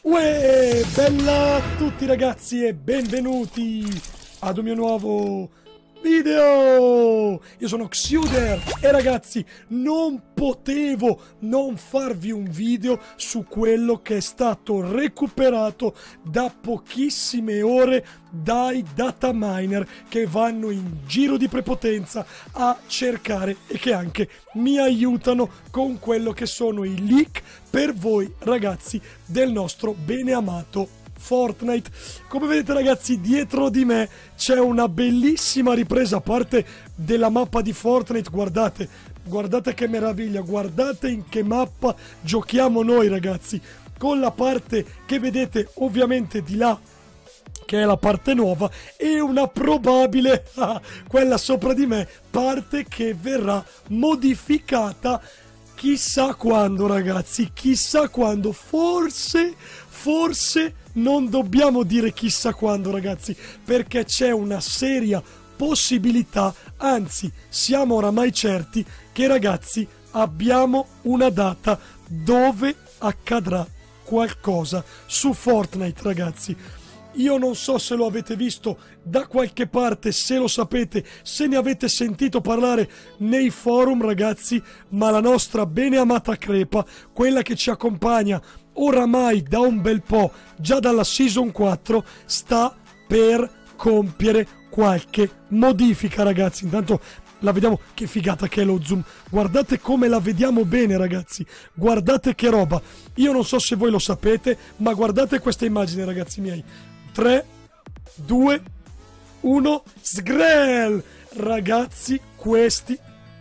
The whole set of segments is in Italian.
Uè, bella a tutti ragazzi e benvenuti ad un mio nuovo video! Io sono Xuder e ragazzi non potevo non farvi un video su quello che è stato recuperato da pochissime ore dai data miner che vanno in giro di prepotenza a cercare e che anche mi aiutano con quello che sono i leak per voi ragazzi del nostro beneamato Fortnite. Come vedete ragazzi, dietro di me c'è una bellissima ripresa a parte della mappa di Fortnite. Guardate che meraviglia, guardate in che mappa giochiamo noi ragazzi, con la parte che vedete ovviamente di là, che è la parte nuova, e una probabile, quella sopra di me, parte che verrà modificata chissà quando ragazzi, chissà quando, forse non dobbiamo dire chissà quando ragazzi, perché c'è una seria possibilità, anzi siamo oramai certi che ragazzi abbiamo una data dove accadrà qualcosa su Fortnite ragazzi. Io non so se lo avete visto da qualche parte, se lo sapete, se ne avete sentito parlare nei forum ragazzi, ma la nostra beneamata crepa, quella che ci accompagna oramai da un bel po', già dalla season 4, sta per compiere qualche modifica ragazzi. Intanto la vediamo, che figata che è lo zoom, guardate come la vediamo bene ragazzi, guardate che roba. Io non so se voi lo sapete, ma guardate questa immagine ragazzi miei. 3, 2, 1, sgrel! Ragazzi, questi...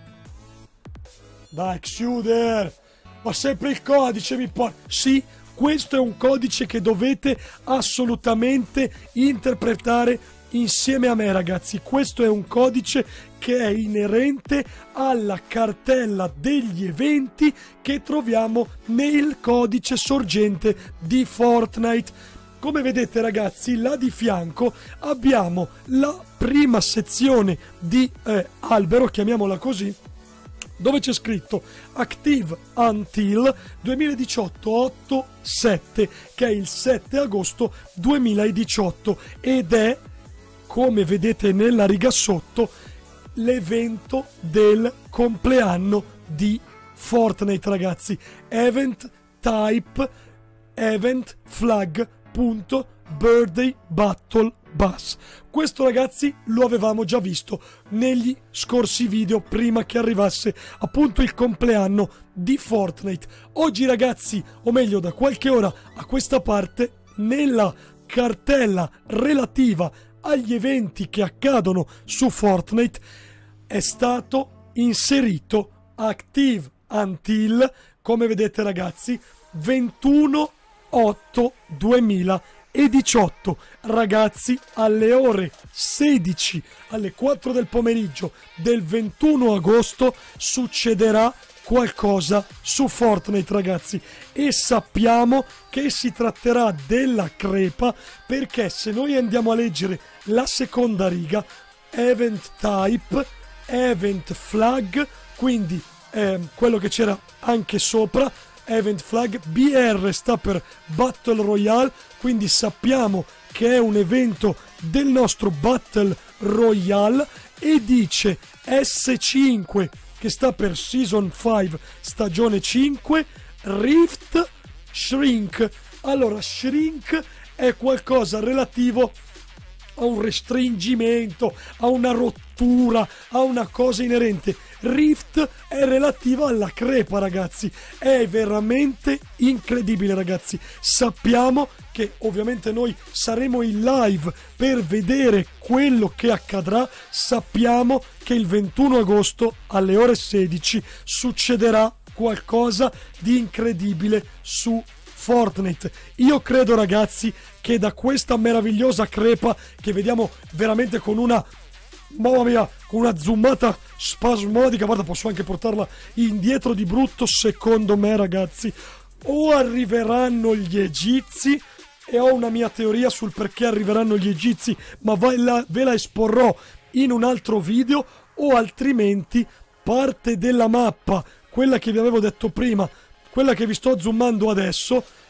Dai, Xuder! Ma sempre il codice mi porta... Sì, questo è un codice che dovete assolutamente interpretare insieme a me, ragazzi. Questo è un codice che è inerente alla cartella degli eventi che troviamo nel codice sorgente di Fortnite. Come vedete ragazzi, là di fianco abbiamo la prima sezione di albero, chiamiamola così, dove c'è scritto Active Until 2018 8-7, che è il 7 agosto 2018 ed è, come vedete nella riga sotto, l'evento del compleanno di Fortnite ragazzi. Event type event flag .birthday battle bus. Questo ragazzi lo avevamo già visto negli scorsi video prima che arrivasse appunto il compleanno di Fortnite. Oggi ragazzi, o meglio da qualche ora a questa parte, nella cartella relativa agli eventi che accadono su Fortnite è stato inserito Active Until, come vedete ragazzi, 21/8/2018 ragazzi, alle ore 16, alle 4 del pomeriggio del 21 agosto succederà qualcosa su Fortnite ragazzi, e sappiamo che si tratterà della crepa, perché se noi andiamo a leggere la seconda riga, event type event flag, quindi quello che c'era anche sopra, event flag, BR sta per Battle Royale, quindi sappiamo che è un evento del nostro Battle Royale, e dice S5 che sta per Season 5 stagione 5 Rift Shrink. Allora, Shrink è qualcosa relativo a un restringimento, a una rottura, a una cosa inerente. Rift è relativa alla crepa ragazzi, è veramente incredibile ragazzi. Sappiamo che ovviamente noi saremo in live per vedere quello che accadrà. Sappiamo che il 21 agosto alle ore 16 succederà qualcosa di incredibile su Fortnite. Io credo ragazzi che da questa meravigliosa crepa che vediamo veramente con una, mamma mia, con una zoomata spasmodica, guarda, posso anche portarla indietro di brutto, secondo me ragazzi o arriveranno gli egizi, e ho una mia teoria sul perché arriveranno gli egizi, ma ve la esporrò in un altro video, o altrimenti parte della mappa, quella che vi avevo detto prima, quella che vi sto zoomando adesso,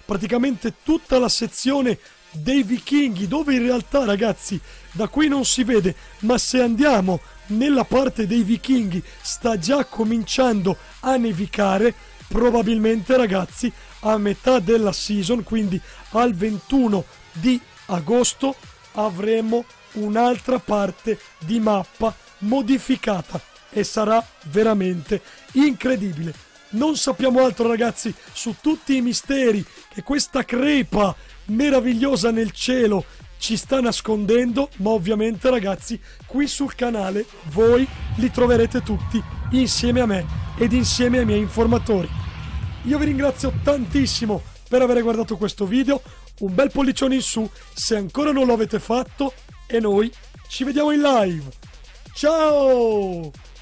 praticamente tutta la sezione dei vichinghi, dove in realtà, ragazzi, da qui non si vede, ma se andiamo nella parte dei vichinghi sta già cominciando a nevicare. Probabilmente, ragazzi, a metà della season, quindi al 21 di agosto, avremo un'altra parte di mappa modificata e sarà veramente incredibile. Non sappiamo altro, ragazzi, su tutti i misteri che questa crepa meravigliosa nel cielo ci sta nascondendo, ma ovviamente, ragazzi, qui sul canale voi li troverete tutti insieme a me ed insieme ai miei informatori. Io vi ringrazio tantissimo per aver guardato questo video, un bel pollicione in su se ancora non lo avete fatto e noi ci vediamo in live. Ciao!